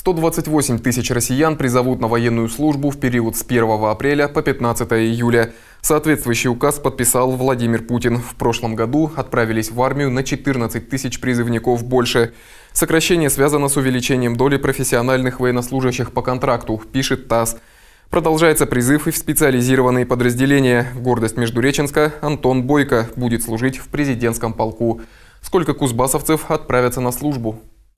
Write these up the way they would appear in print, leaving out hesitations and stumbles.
128 тысяч россиян призовут на военную службу в период с 1 апреля по 15 июля. Соответствующий указ подписал Владимир Путин. В прошлом году отправились в армию на 14 тысяч призывников больше. Сокращение связано с увеличением доли профессиональных военнослужащих по контракту, пишет ТАСС. Продолжается призыв и в специализированные подразделения. Гордость Междуреченска Антон Бойко будет служить в президентском полку. Сколько кузбассовцев отправятся на службу?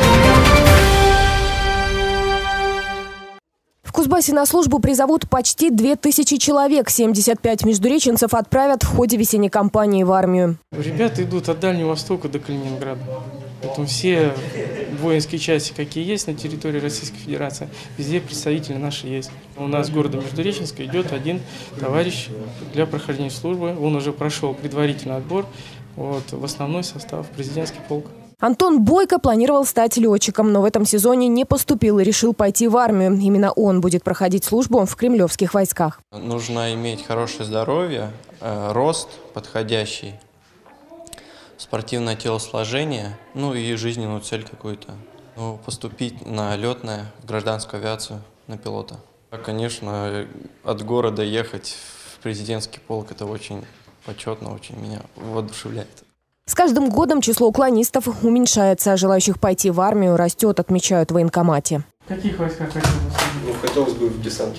В Кузбассе на службу призовут почти 2000 человек. 75 междуреченцев отправят в ходе весенней кампании в армию. Ребята идут от Дальнего Востока до Калининграда. Поэтому все воинские части, какие есть на территории Российской Федерации, везде представители наши есть. У нас в городе Междуреченска идет один товарищ для прохождения службы. Он уже прошел предварительный отбор в основной состав президентский полк. Антон Бойко планировал стать летчиком, но в этом сезоне не поступил и решил пойти в армию. Именно он будет проходить службу в кремлевских войсках. Нужно иметь хорошее здоровье, рост подходящий, спортивное телосложение, и жизненную цель какую-то. Поступить на летное, в гражданскую авиацию, на пилота. Конечно, от города ехать в президентский полк – это очень почетно, очень меня воодушевляет. С каждым годом число уклонистов уменьшается, а желающих пойти в армию растет, отмечают в военкомате. В каких войсках хотелось бы? Хотелось бы в десанте.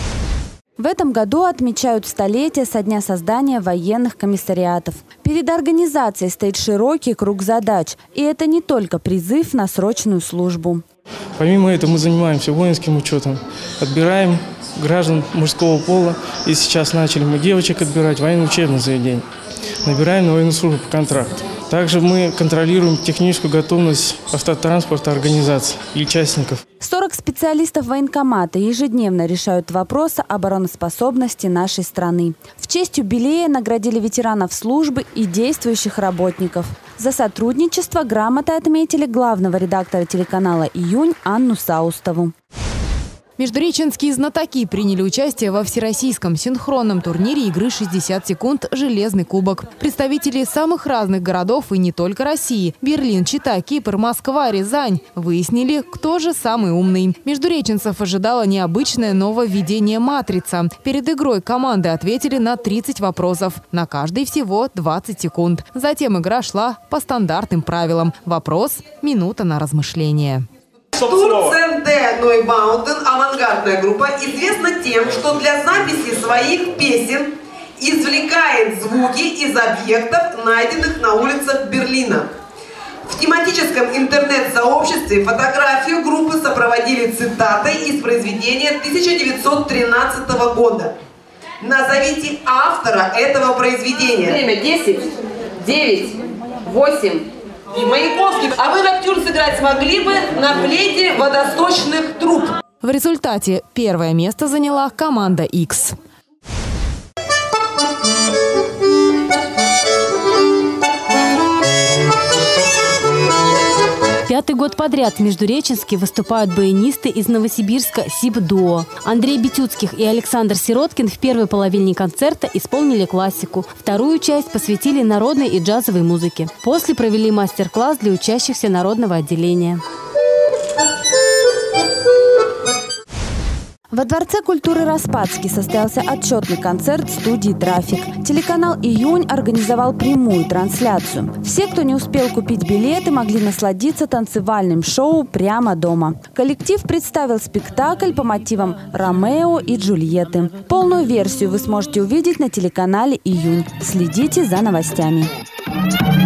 В этом году отмечают столетие со дня создания военных комиссариатов. Перед организацией стоит широкий круг задач. И это не только призыв на срочную службу. Помимо этого мы занимаемся воинским учетом. Отбираем граждан мужского пола. И сейчас начали мы девочек отбирать в военно-учебное заведение. Набираем на военную службу по контракту. Также мы контролируем техническую готовность автотранспорта организаций и участников. 40 специалистов военкомата ежедневно решают вопросы обороноспособности нашей страны. В честь юбилея наградили ветеранов службы и действующих работников. За сотрудничество грамотой отметили главного редактора телеканала «Июнь» Анну Саустову. Междуреченские знатоки приняли участие во всероссийском синхронном турнире игры «60 секунд. Железный кубок». Представители самых разных городов и не только России – Берлин, Чита, Кипр, Москва, Рязань – выяснили, кто же самый умный. Междуреченцев ожидало необычное нововведение «Матрица». Перед игрой команды ответили на 30 вопросов. На каждый всего 20 секунд. Затем игра шла по стандартным правилам. Вопрос – минута на размышление. Турценде Нойбаутен, авангардная группа, известна тем, что для записи своих песен извлекает звуки из объектов, найденных на улицах Берлина. В тематическом интернет-сообществе фотографию группы сопроводили цитатой из произведения 1913 года. Назовите автора этого произведения. Время 10, 9, 8. Маяковский, а вы ноктюрн сыграть смогли бы на флейте водосточных труб? В результате первое место заняла команда X. Пятый год подряд в Междуреченске выступают баянисты из Новосибирска «Сиб-дуо». Андрей Битюцких и Александр Сироткин в первой половине концерта исполнили классику. Вторую часть посвятили народной и джазовой музыке. После провели мастер-класс для учащихся народного отделения. Во Дворце культуры Распадский состоялся отчетный концерт студии «Трафик». Телеканал «Июнь» организовал прямую трансляцию. Все, кто не успел купить билеты, могли насладиться танцевальным шоу прямо дома. Коллектив представил спектакль по мотивам «Ромео и Джульетты». Полную версию вы сможете увидеть на телеканале «Июнь». Следите за новостями.